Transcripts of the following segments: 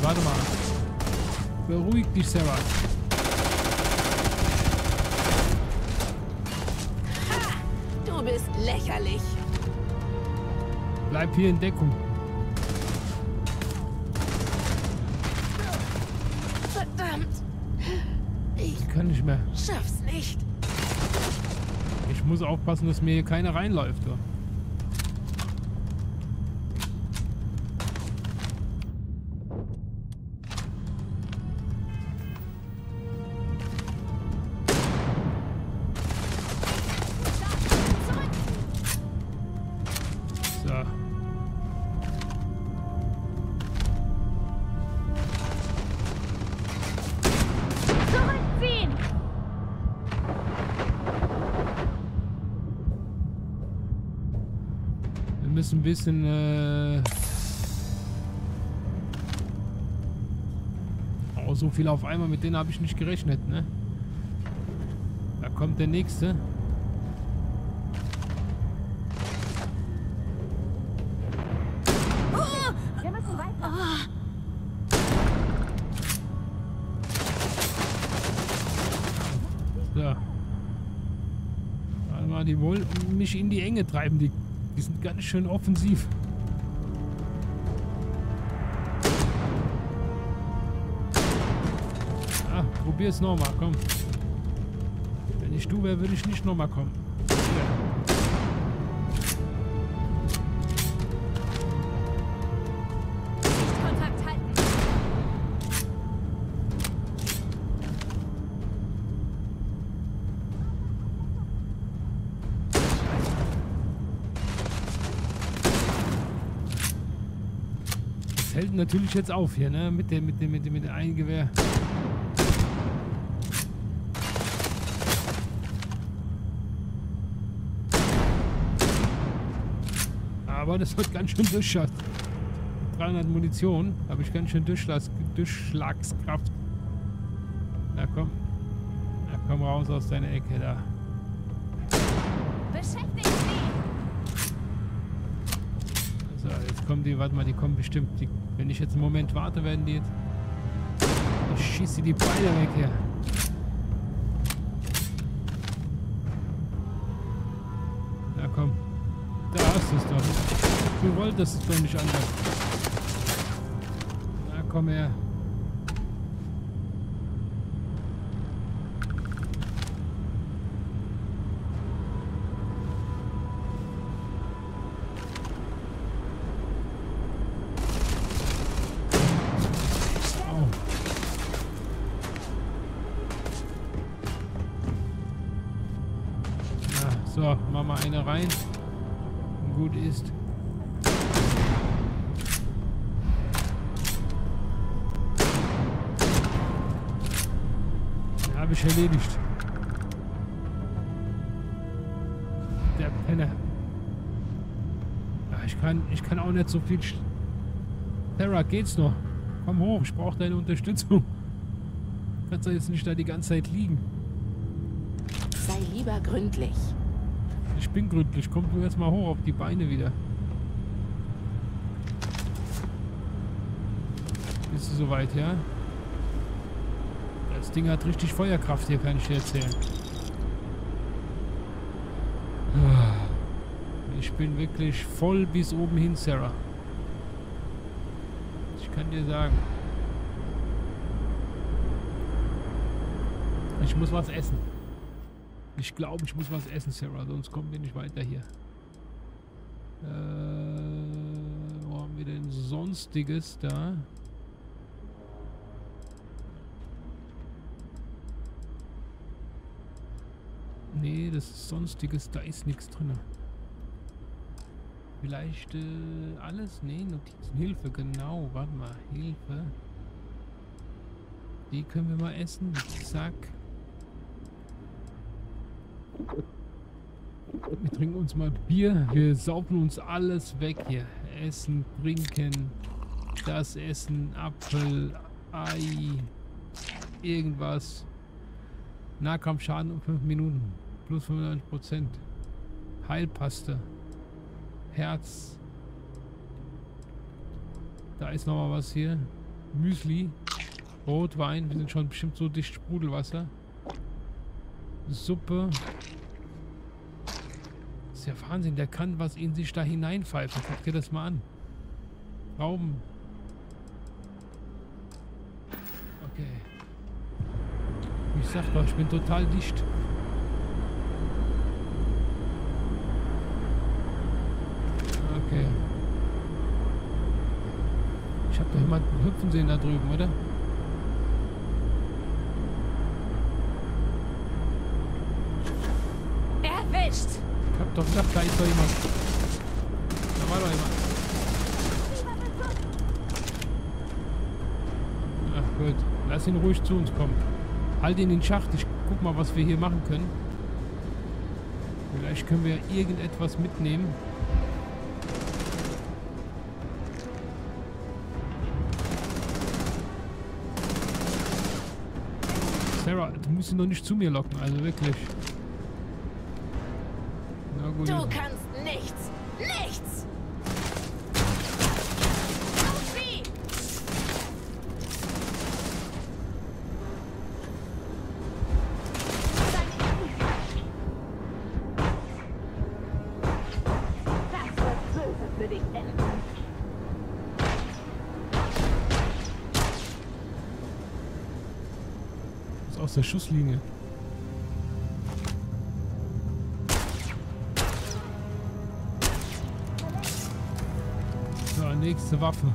Warte mal. Beruhig dich, Sarah. Ha! Du bist lächerlich. Bleib hier in Deckung. Verdammt. Ich Kann nicht mehr. schaff's nicht. Ich muss aufpassen, dass mir hier keiner reinläuft. So. So. Zurückziehen! Wir müssen ein bisschen oh, so viel auf einmal, mit denen habe ich nicht gerechnet, ne? Da kommt der nächste. Wir müssen weiter. So. Warte mal, die wollen mich in die Enge treiben. Die sind ganz schön offensiv. Ah, probier's nochmal, komm. Wenn ich du wäre, würde ich nicht nochmal kommen. Hier. Sichtkontakt halten. Das hält natürlich jetzt auf hier, ne? Mit dem Eingewehr. Aber das wird ganz schön Durchschaut. 300 Munition, habe ich ganz schön Durchschlagskraft. Na komm. Na komm raus aus deiner Ecke da. Beschäftigt sie! So, jetzt kommen die, warte mal, die kommen bestimmt. Die, wenn ich jetzt einen Moment warte, werden die jetzt. Ich schieße die Beine weg hier. Na komm. Da hast du es doch. Du wolltest es doch nicht anders. Na komm her. Au. Na, so, mach mal eine rein. Und gut ist. Habe ich erledigt. Der Penner. Ja, ich kann auch nicht so viel. Sarah, geht's noch? Komm hoch, ich brauche deine Unterstützung. Du kannst doch jetzt nicht da die ganze Zeit liegen. Sei lieber gründlich. Ich bin gründlich. Komm du jetzt mal hoch auf die Beine wieder. Bist du soweit, ja? Das Ding hat richtig Feuerkraft hier, kann ich dir erzählen. Ich bin wirklich voll bis oben hin, Sarah. Ich kann dir sagen. Ich muss was essen. Ich glaube, ich muss was essen, Sarah, sonst kommen wir nicht weiter hier. Wo haben wir denn Sonstiges da? Nee, das ist Sonstiges, da ist nichts drin. Vielleicht alles? Nee, Notizen, Hilfe, genau. Warte mal, Hilfe. Die können wir mal essen. Zack. Wir trinken uns mal Bier. Wir saufen uns alles weg hier. Essen, trinken, das Essen, Apfel, Ei, irgendwas. Nahkampfschaden um 5 Minuten. Plus 95%. Heilpaste. Herz. Da ist noch mal was hier. Müsli. Rotwein. Wir sind schon bestimmt so dicht. Sprudelwasser. Suppe. Das ist ja Wahnsinn. Der kann was in sich da hineinpfeifen. Guck dir das mal an. Trauben. Okay. Ich sag doch, ich bin total dicht. Okay. Ich hab doch jemanden hüpfen sehen da drüben, oder? Erwischt! Ich hab doch gedacht, da ist doch jemand. Da war doch jemand. Ach gut. Lass ihn ruhig zu uns kommen. Halt ihn in den Schacht. Ich guck mal, was wir hier machen können. Vielleicht können wir irgendetwas mitnehmen. Sarah, du musst ihn noch nicht zu mir locken, also wirklich. Na gut. Du kannst nichts! Nichts! Auf sie! Das wird böse für dich enden. Ist aus der Schusslinie. So, nächste Waffe.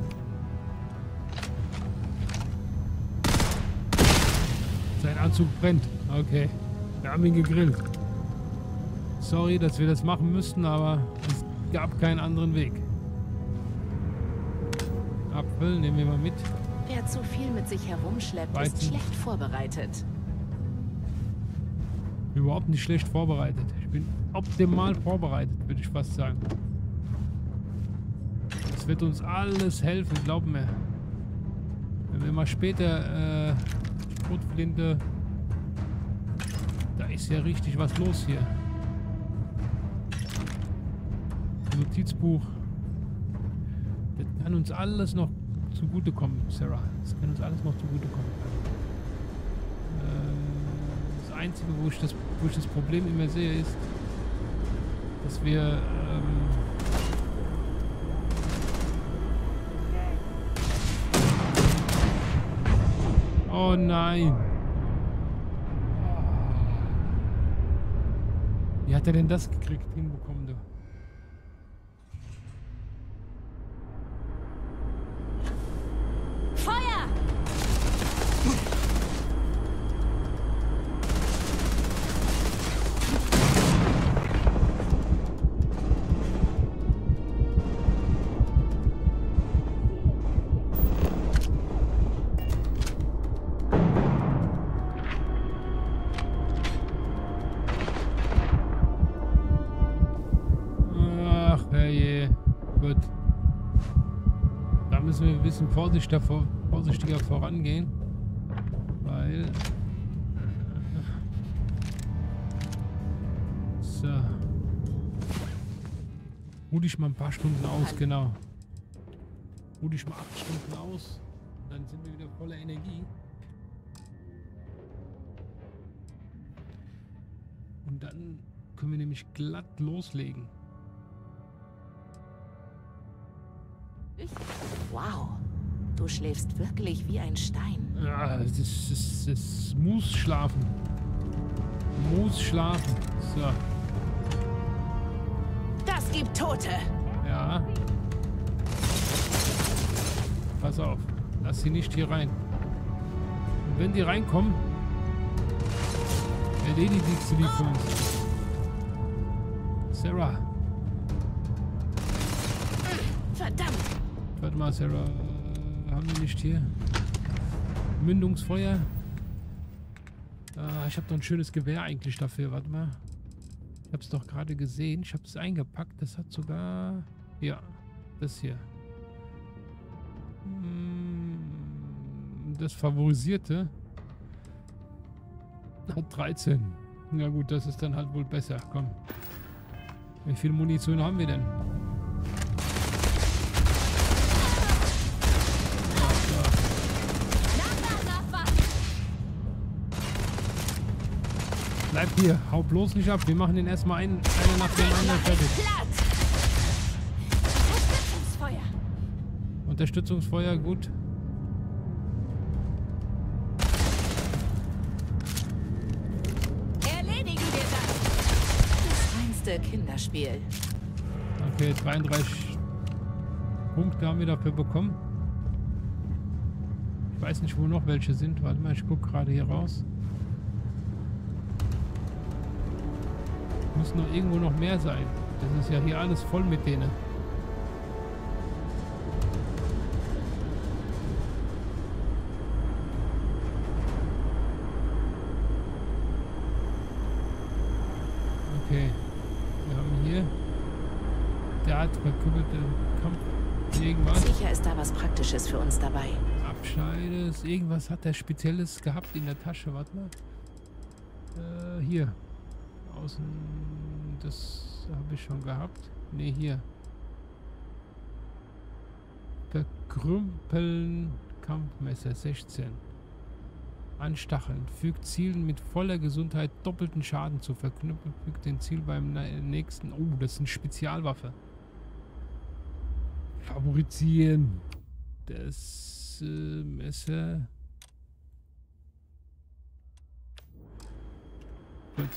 Sein Anzug brennt. Okay. Wir haben ihn gegrillt. Sorry, dass wir das machen müssten, aber es gab keinen anderen Weg. Apfel nehmen wir mal mit. Wer zu viel mit sich herumschleppt, ist Weizen. schlecht vorbereitet. Überhaupt nicht schlecht vorbereitet. Ich bin optimal vorbereitet, würde ich fast sagen. Das wird uns alles helfen, glaub mir. Wenn wir mal später Schrotflinte... Da ist ja richtig was los hier. Notizbuch. Das kann uns alles noch zugutekommen, Sarah. Das kann uns alles noch zugutekommen. Das Einzige, wo ich das Problem immer sehe, ist, dass wir oh nein! Wie hat er denn das gekriegt, hinbekommen, du? Feuer! Ach, herrje. Gut. Da müssen wir ein bisschen vorsichtiger vorangehen. Weil... So. Ruh dich mal ein paar Stunden aus, genau. Ruh dich mal 8 Stunden aus. Dann sind wir wieder voller Energie. Und dann können wir nämlich glatt loslegen. Wow, du schläfst wirklich wie ein Stein. Ja, es muss schlafen. Muss schlafen. So. Das gibt Tote. Ja. Pass auf. Lass sie nicht hier rein. Und wenn die reinkommen, erledigst du die für uns. Sarah. Verdammt. Warte mal, Sarah. Haben wir nicht hier? Mündungsfeuer. Ich habe doch ein schönes Gewehr eigentlich dafür. Warte mal. Ich habe es doch gerade gesehen. Ich habe es eingepackt. Das hat sogar... Ja, das hier. Das favorisierte hat 13. Ja gut, das ist dann halt wohl besser. Komm. Wie viel Munition haben wir denn? Ja, Bleib hier, hau bloß nicht ab. Wir machen den erstmal einer nach dem anderen fertig. Platt! Unterstützungsfeuer! Unterstützungsfeuer, gut. Erledigen wir das! Das reinste Kinderspiel. Okay, 33 Punkte haben wir dafür bekommen. Ich weiß nicht, wo noch welche sind. Warte mal, ich gucke gerade hier raus. Muss noch irgendwo noch mehr sein. Das ist ja hier alles voll mit denen. Okay. Wir haben hier der hat verkümmelte Kampf. Irgendwas. Sicher ist da was Praktisches für uns dabei. Abscheides. Irgendwas hat er Spezielles gehabt in der Tasche. Warte mal. Hier. Außen. Das habe ich schon gehabt. Ne, hier. Verkrümpeln. Kampfmesser 16. Anstacheln. Fügt Zielen mit voller Gesundheit doppelten Schaden zu. Verknüpfen. Fügt den Ziel beim nächsten. Oh, das ist eine Spezialwaffe. Favorisieren. Das Messer. Gut.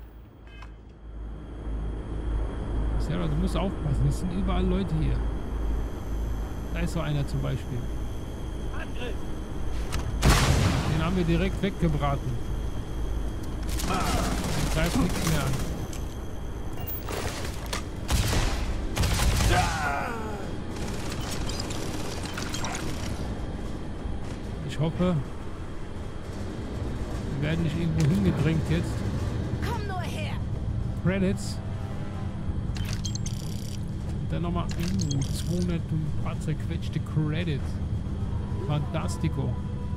Sarah, du musst aufpassen. Es sind überall Leute hier. Da ist so einer zum Beispiel. Angriff! Den haben wir direkt weggebraten. Den greift nichts mehr an. Ich hoffe, wir werden nicht irgendwo hingedrängt jetzt. Komm nur her! Credits. Und dann nochmal 200 und ein paar zerquetschte Credits. Fantastico.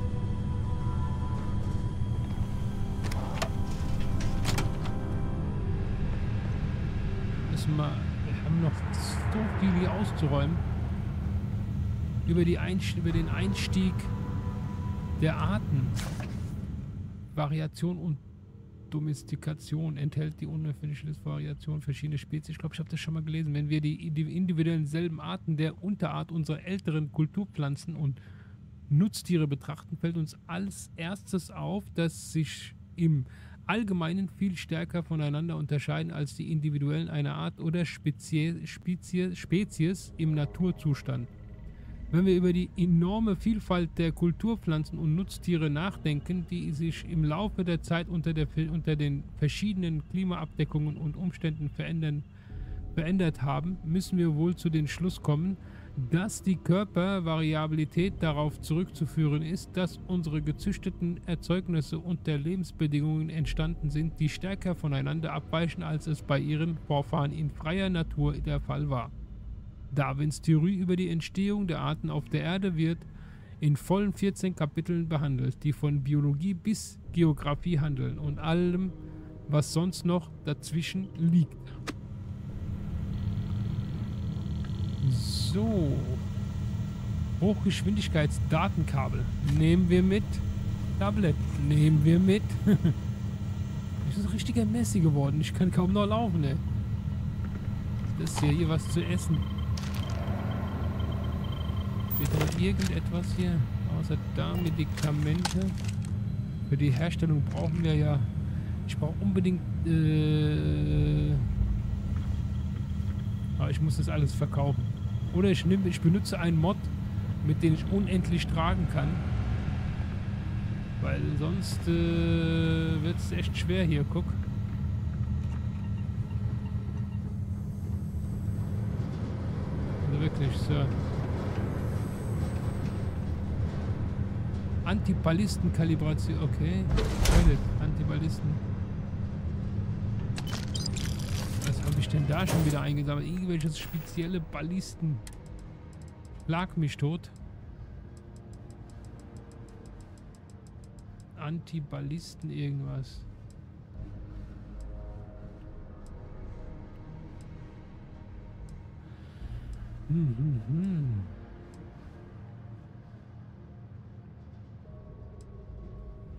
Wir haben noch so viel hier auszuräumen. Über den Einstieg der Arten. Variation und Domestikation enthält die unerfindliche Variation verschiedener Spezies. Ich glaube, ich habe das schon mal gelesen. Wenn wir die individuellen selben Arten der Unterart unserer älteren Kulturpflanzen und Nutztiere betrachten, fällt uns als erstes auf, dass sich im Allgemeinen viel stärker voneinander unterscheiden als die individuellen einer Art oder Spezies im Naturzustand. Wenn wir über die enorme Vielfalt der Kulturpflanzen und Nutztiere nachdenken, die sich im Laufe der Zeit unter den verschiedenen Klimaabdeckungen und Umständen verändert haben, müssen wir wohl zu dem Schluss kommen, dass die Körpervariabilität darauf zurückzuführen ist, dass unsere gezüchteten Erzeugnisse unter Lebensbedingungen entstanden sind, die stärker voneinander abweichen, als es bei ihren Vorfahren in freier Natur der Fall war. Darwins Theorie über die Entstehung der Arten auf der Erde wird in vollen 14 Kapiteln behandelt, die von Biologie bis Geographie handeln und allem, was sonst noch dazwischen liegt. So. Hochgeschwindigkeitsdatenkabel. Nehmen wir mit. Tablet. Nehmen wir mit. Ich bin ein richtiger Messi geworden. Ich kann kaum noch laufen, ey. Das ist ja hier was zu essen. Steht da irgendetwas hier? Außer da Medikamente. Für die Herstellung brauchen wir ja... Ich brauche unbedingt... Aber ich muss das alles verkaufen. Oder ich benutze einen Mod, mit dem ich unendlich tragen kann. Weil sonst wird es echt schwer hier. Guck. Also wirklich, Sir. Antiballisten-Kalibration. Okay. Antiballisten. Was habe ich denn da schon wieder eingesammelt? Irgendwelches spezielle Ballisten. Schlag mich tot. Antiballisten irgendwas.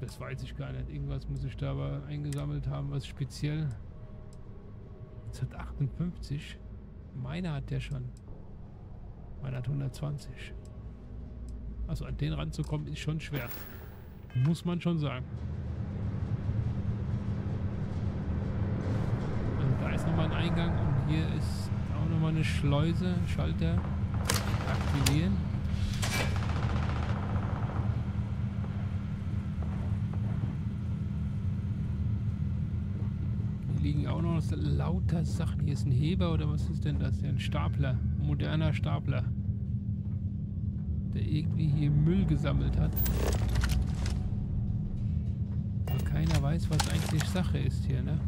Das weiß ich gar nicht. Irgendwas muss ich da aber eingesammelt haben, was speziell. Das hat 58. Meiner hat der schon. Meiner hat 120. Also an den ranzukommen ist schon schwer. Muss man schon sagen. Also da ist nochmal ein Eingang und hier ist auch nochmal eine Schleuse. Schalter aktivieren. Hier liegen auch noch lauter Sachen. Hier ist ein Heber oder was ist denn das? Ja, ein Stapler. Ein moderner Stapler. Der irgendwie hier Müll gesammelt hat. Aber keiner weiß, was eigentlich Sache ist hier, ne?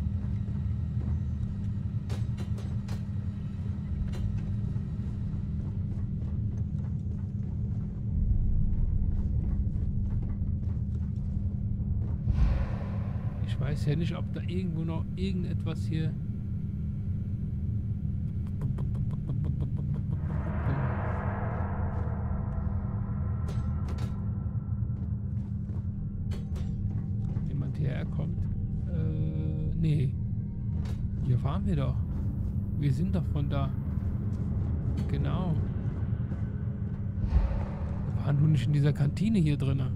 Ich weiß ja nicht, ob da irgendwo noch irgendetwas hier... jemand hierher kommt. Nee. Hier waren wir doch. Wir sind doch von da. Genau. Wir waren nur nicht in dieser Kantine hier drinnen.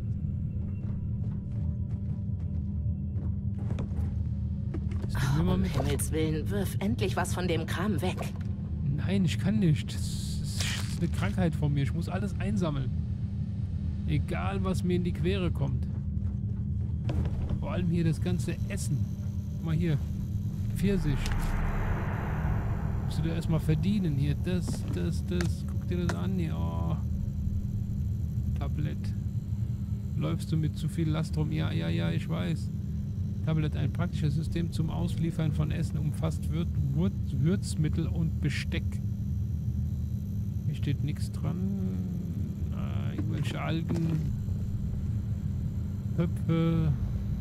Um Himmels Willen, wirf endlich was von dem Kram weg. Nein, ich kann nicht. Das ist eine Krankheit von mir. Ich muss alles einsammeln. Egal, was mir in die Quere kommt. Vor allem hier das ganze Essen. Guck mal hier. Pfirsich. Musst du dir erstmal verdienen. Hier, das. Guck dir das an hier. Oh. Tablett. Läufst du mit zu viel Last rum? Ja, ich weiß. Tablet, ein praktisches System zum Ausliefern von Essen, umfasst Würzmittel und Besteck. Hier steht nichts dran. Irgendwelche Algen, Töpfe,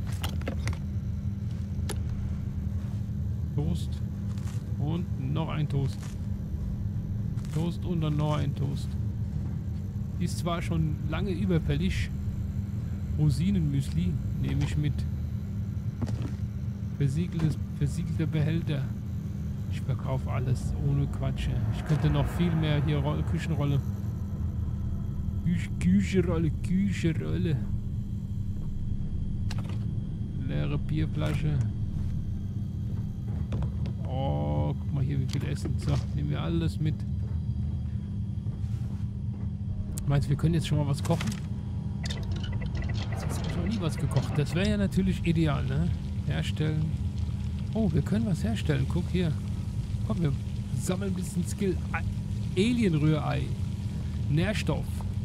Toast und noch ein Toast. Toast und dann noch ein Toast. Ist zwar schon lange überfällig. Rosinenmüsli nehme ich mit. Versiegelte Behälter. Ich verkaufe alles ohne Quatsche. Ich könnte noch viel mehr hier Küchenrolle. Küchenrolle. Leere Bierflasche. Oh, guck mal hier, wie viel Essen. So, nehmen wir alles mit. Meinst du, wir können jetzt schon mal was kochen? Ich habe noch nie was gekocht. Das wäre ja natürlich ideal, ne? Herstellen. Oh, wir können was herstellen. Guck hier. Komm, wir sammeln ein bisschen Skill. Alienrührei. Nährstoff.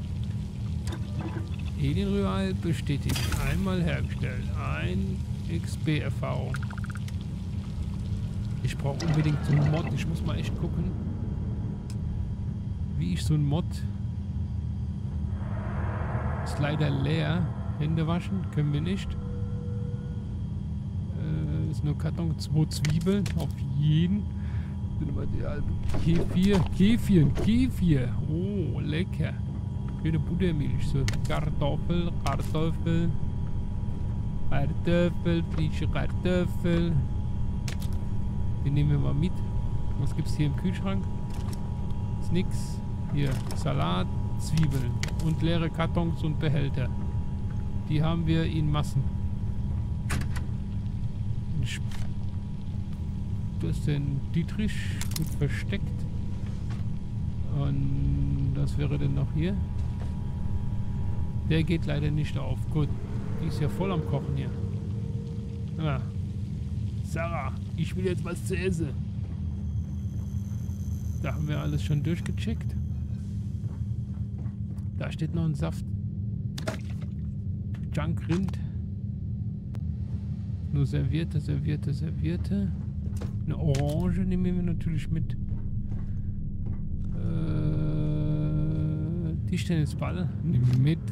Alienrührei bestätigt. Einmal hergestellt. Ein XP-Erfahrung. Ich brauche unbedingt so einen Mod. Ich muss mal echt gucken, wie ich so einen Mod... Ist leider leer. Hände waschen können wir nicht. Ist nur Karton, 2 Zwiebeln auf jeden. Kefir. Oh, lecker. Schöne Buttermilch. So Kartoffel, frische Kartoffel. Die nehmen wir mal mit. Was gibt es hier im Kühlschrank? Ist nix. Hier, Salat, Zwiebeln und leere Kartons und Behälter. Die haben wir in Massen. Das ist den Dietrich gut versteckt. Und das wäre denn noch hier. Der geht leider nicht auf. Gut, die ist ja voll am Kochen hier. Ah. Sarah, ich will jetzt was zu essen. Da haben wir alles schon durchgecheckt. Da steht noch ein Saft. Junk Rind. Nur Serviette. Eine Orange nehmen wir natürlich mit. Tischtennisball nehmen wir mit.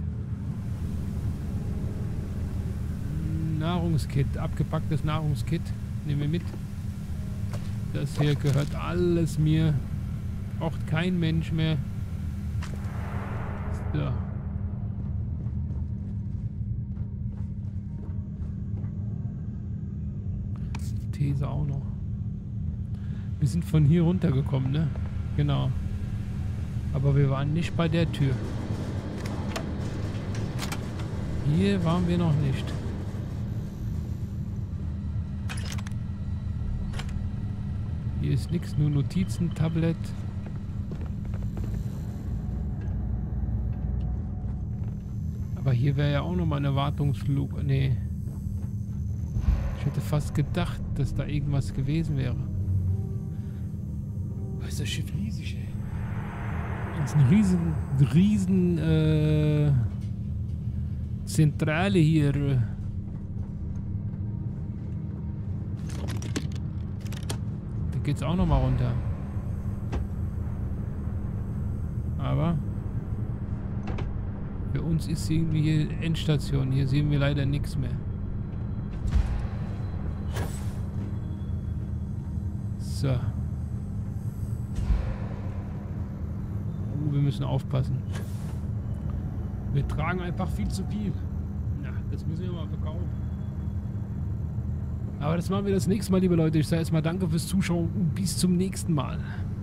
Nahrungskit, abgepacktes Nahrungskit nehmen wir mit. Das hier gehört alles mir. Braucht kein Mensch mehr. So. hier ist er auch noch. Wir sind von hier runtergekommen, ne? Genau. Aber wir waren nicht bei der Tür. Hier waren wir noch nicht. Hier ist nichts, nur Notizen, Tablet. Aber hier wäre ja auch nochmal eine Wartungsluke. Nee. Ich hätte fast gedacht, dass da irgendwas gewesen wäre. Was ist das Schiff riesig, ey? Das ist eine riesen Zentrale hier. Da geht's auch nochmal runter. Aber für uns ist irgendwie hier Endstation. Hier sehen wir leider nichts mehr. So. Wir müssen aufpassen. Wir tragen einfach viel zu viel. Na, das müssen wir mal verkaufen. Aber das machen wir das nächste Mal, liebe Leute. Ich sage erstmal danke fürs Zuschauen und bis zum nächsten Mal.